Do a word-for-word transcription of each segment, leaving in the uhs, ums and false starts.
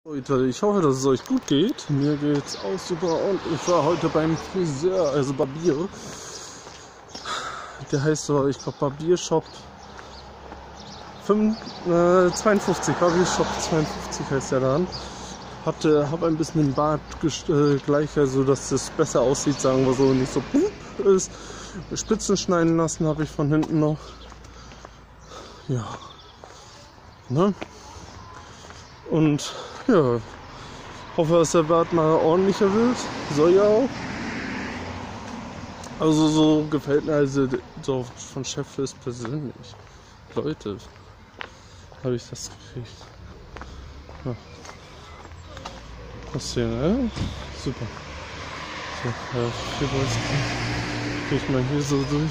Leute, ich hoffe, dass es euch gut geht. Mir geht's auch super und ich war heute beim Friseur, also Barbier. Der heißt so, ich glaube Barbiershop zweiundfünfzig, Barbiershop zweiundfünfzig heißt der Laden. Hatte, habe ein bisschen den Bart äh, gleich, also dass das besser aussieht, sagen wir so, nicht so ist. Spitzen schneiden lassen habe ich von hinten noch. Ja. Ne? Und ja, hoffe, dass der Bart mal ordentlicher wird. Soll ja auch. Also so gefällt mir also so von Chef ist persönlich. Leute, habe ich das gekriegt. Ja. Das hier, ne? Super. So, ja, hier gehe ich mal hier so durch.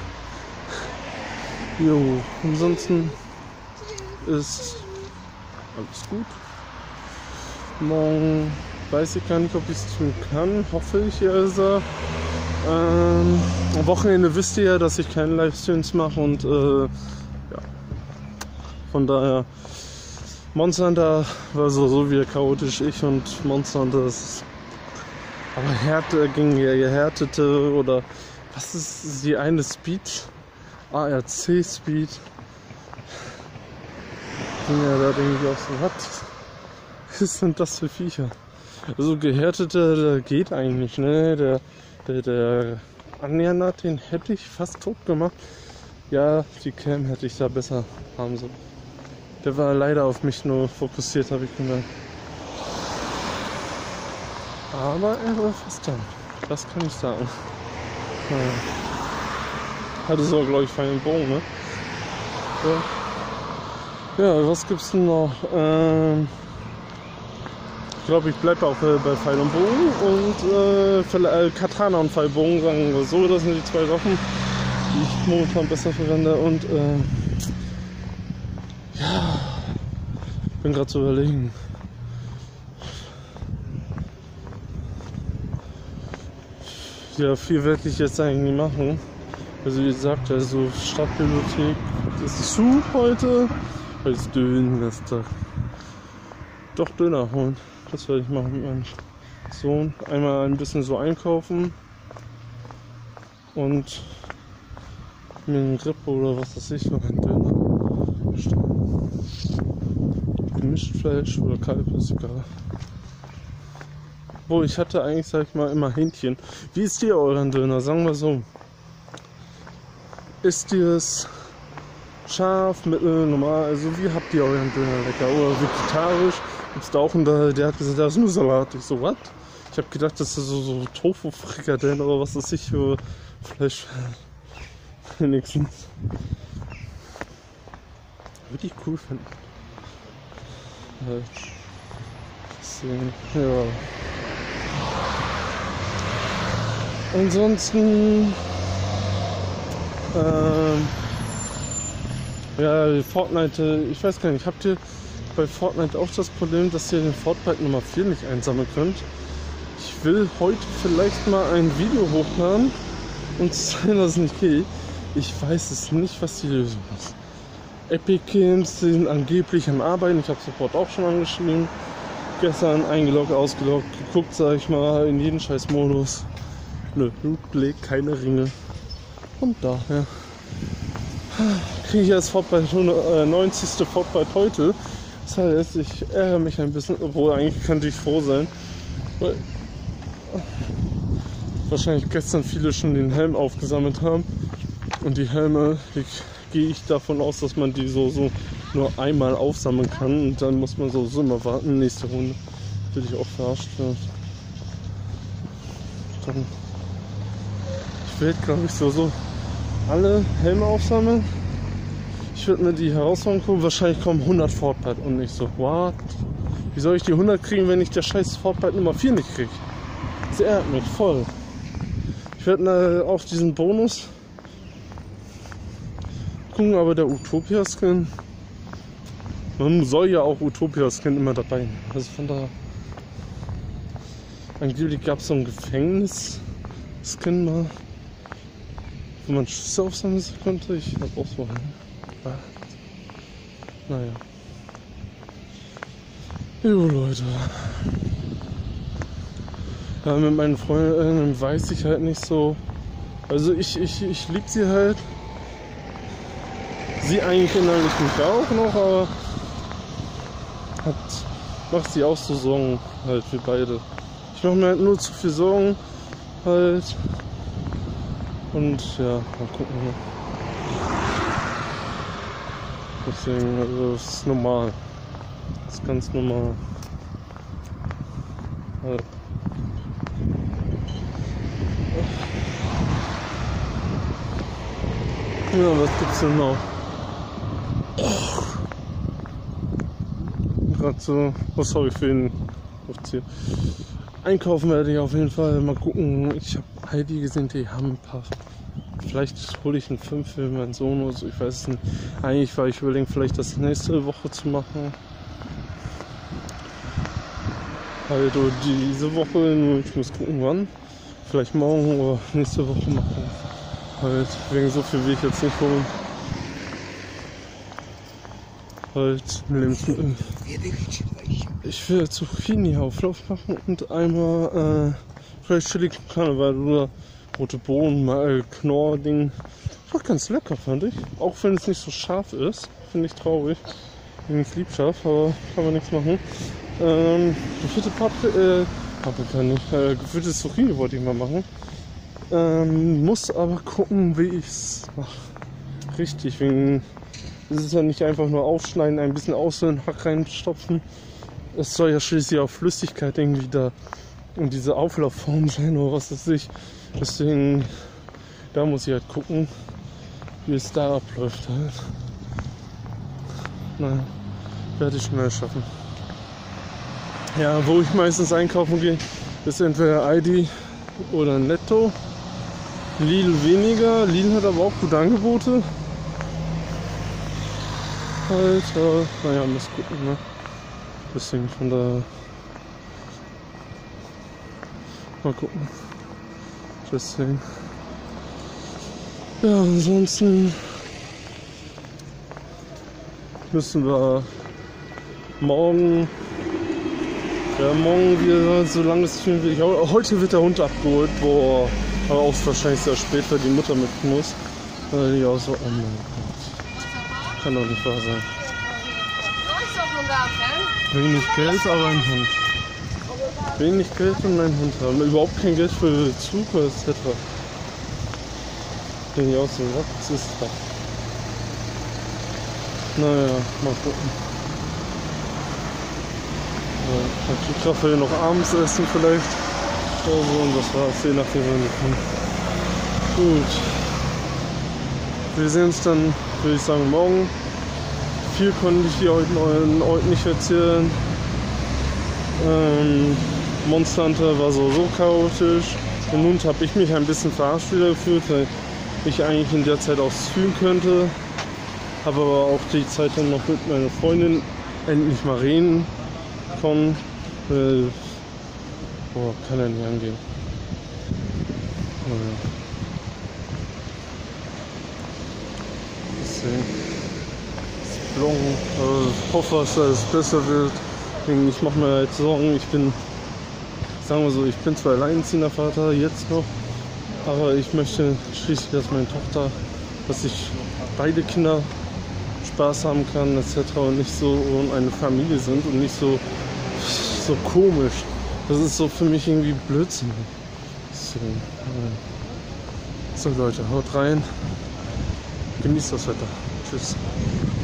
Jo, ansonsten ist alles gut. Morgen weiß ich gar nicht, ob ich es tun kann. Hoffe ich also. Ähm, am Wochenende wisst ihr ja, dass ich keine Livestreams mache und äh, ja. Von daher Monster Hunter war so, so wie chaotisch ich und Monster Hunter ist. Aber Härte gegen ja gehärtete oder was ist die eine Speed? A R C Speed. Ja, da denke ich auch so, was ist denn das für Viecher? Also gehärtete, der geht eigentlich, ne? Der, der, der Annähernder, den hätte ich fast tot gemacht. Ja, die Cam hätte ich da besser haben sollen. Der war leider auf mich nur fokussiert, habe ich gemerkt. Aber er war fast da. Das kann ich sagen. Ja. Hatte so, glaube ich, feinen Bogen, ne? Ja. Ja, was gibt's denn noch? Ähm, ich glaube, ich bleibe auch äh, bei Pfeil und Bogen und äh, äh, Katana und Pfeilbogen, sagen wir so. Das sind die zwei Waffen, die ich momentan besser verwende. Und äh, ja, bin gerade zu überlegen. Ja, viel werde ich jetzt eigentlich nicht machen. Also wie gesagt, also Stadtbibliothek ist zu heute. Heute ist Dönerstag. Doch Döner holen. Das werde ich machen mit meinem Sohn. Einmal ein bisschen so einkaufen. Und mir einen Rippe oder was weiß ich, noch einen Döner bestellen. Gemischt Fleisch oder Kalb, ist egal. Wo ich hatte eigentlich, sag ich mal, immer Hähnchen. Wie ist dir euren Döner? Sagen wir so. Ist ihr es scharf, mittel, normal? Also wie habt ihr euren Döner lecker? Oder vegetarisch? Gibt's da auch einen, der hat gesagt, da ist nur Salat. Ich so, was? Ich habe gedacht, das ist so, so Tofu-Frikadellen oder was weiß ich für Fleisch. Wenigstens. Würde ich cool finden. Deswegen, ja. Ansonsten ähm, ja, Fortnite, ich weiß gar nicht, habt ihr bei Fortnite auch das Problem, dass ihr den Fortnite Nummer vier nicht einsammeln könnt? Ich will heute vielleicht mal ein Video hochladen und zeigen, dass es nicht geht. Ich weiß es nicht, was die Lösung ist. Epic Games sind angeblich am Arbeiten, ich habe Support auch schon angeschrieben. Gestern eingeloggt, ausgeloggt, geguckt, sag ich mal, in jeden scheiß Modus. Nö, legt keine Ringe. Und daher kriege ich jetzt Fortnite neunzigste Fortnite heute. Das heißt, ich ärgere mich ein bisschen, obwohl eigentlich könnte ich froh sein. Weil wahrscheinlich gestern viele schon den Helm aufgesammelt haben. Und die Helme, die gehe ich davon aus, dass man die so, so nur einmal aufsammeln kann. Und dann muss man so, so immer warten, nächste Runde. Will ich auch verarscht werden. Dann Ich werde, glaube ich, so, so alle Helme aufsammeln. Ich würde mir die Herausforderung gucken. Wahrscheinlich kommen hundert Fortnite und nicht so, what? Wie soll ich die hundert kriegen, wenn ich der scheiß Fortnite Nummer vier nicht kriege? Das ärgert mich voll. Ich werde auf diesen Bonus gucken, aber der Utopia-Skin, man soll ja auch Utopia-Skin immer dabei nehmen. Also von daher, angeblich gab es so ein Gefängnis-Skin mal, wo man Schüsse aufsammeln konnte. Ich hab auch so einen. Naja. Jo Leute. Ja, mit meinen Freunden weiß ich halt nicht so. Also ich, ich, ich liebe sie halt. Sie eigentlich innerlich mich auch noch, aber hat, macht sie auch so Sorgen halt wie beide. Ich mache mir halt nur zu viel Sorgen halt. Und ja, mal gucken. Deswegen, also das ist normal. Das ist ganz normal. Halt. Ja, was gibt's denn noch? Gerade so, was habe ich für ihn aufziehen? Einkaufen werde ich auf jeden Fall mal gucken. Ich habe Heidi gesehen, die haben ein paar. Vielleicht hole ich einen Film für meinen Sohn oder so, ich weiß es nicht. Eigentlich war ich überlegen, vielleicht das nächste Woche zu machen. Halt oder diese Woche, nur ich muss gucken wann. Vielleicht morgen oder nächste Woche machen. Halt, wegen so viel will ich jetzt nicht holen. Halt, Lebensmittel. Ich will Zucchini-Auflauf machen und einmal äh, vielleicht Chili con Carne, weil oder rote Bohnen, mal Knorr-Ding. War ganz lecker, fand ich. Auch wenn es nicht so scharf ist. Finde ich traurig. Ich lieb scharf, aber kann man nichts machen. Ähm, gefüllte Paprika, äh, Paprika nicht. Äh, gefüllte Zucchini wollte ich mal machen. Ähm, muss aber gucken, wie ich es mache. Richtig, wegen. Es ist ja nicht einfach nur aufschneiden, ein bisschen ausholen, Hack reinstopfen. Es soll ja schließlich auch Flüssigkeit irgendwie da in diese Auflaufform sein oder was weiß ich. Deswegen, da muss ich halt gucken, wie es da abläuft halt. Naja, werde ich schnell schaffen. Ja, wo ich meistens einkaufen gehe, ist entweder Aldi oder Netto. Lidl weniger, Lidl hat aber auch gute Angebote. Halt, äh, naja, muss gucken, ne? Deswegen von da. Mal gucken. Deswegen. Ja, ansonsten müssen wir morgen. Ja, morgen wieder, solange es fühlen will ich auch. Heute wird der Hund abgeholt, boah. Aber auch wahrscheinlich sehr spät, weil die Mutter mit muss. Weil die auch so, oh mein Gott. Kann doch nicht wahr sein. Wenig Geld, aber ein Hund. Wenig Geld und ein Hund haben. Überhaupt kein Geld für Zug et cetera. Bin ich auch so, was ist das? Naja, mal gucken. Ja, dann kriegt Raphael noch abends essen vielleicht. Oder so, und das war's, je nachdem, wann wir kommen. Gut. Wir sehen uns dann, würde ich sagen, morgen. Viel konnte ich hier heute, heute nicht erzählen. Ähm, Monster Hunter war so, so chaotisch. Und nun habe ich mich ein bisschen verarscht wieder gefühlt, weil ich eigentlich in der Zeit auch streamen könnte. Habe aber auch die Zeit dann noch mit meiner Freundin endlich mal reden können. Weil, boah, kann ja nicht angehen. Naja. Deswegen. Also ich hoffe, dass es besser wird. Ich mache mir halt Sorgen. Ich bin, sagen wir so, ich bin zwar alleinerziehender Vater jetzt noch, aber ich möchte schließlich, dass meine Tochter, dass ich beide Kinder Spaß haben kann et cetera und nicht so eine Familie sind und nicht so so komisch. Das ist so für mich irgendwie Blödsinn. Deswegen, so Leute, haut rein, genießt das Wetter. Tschüss.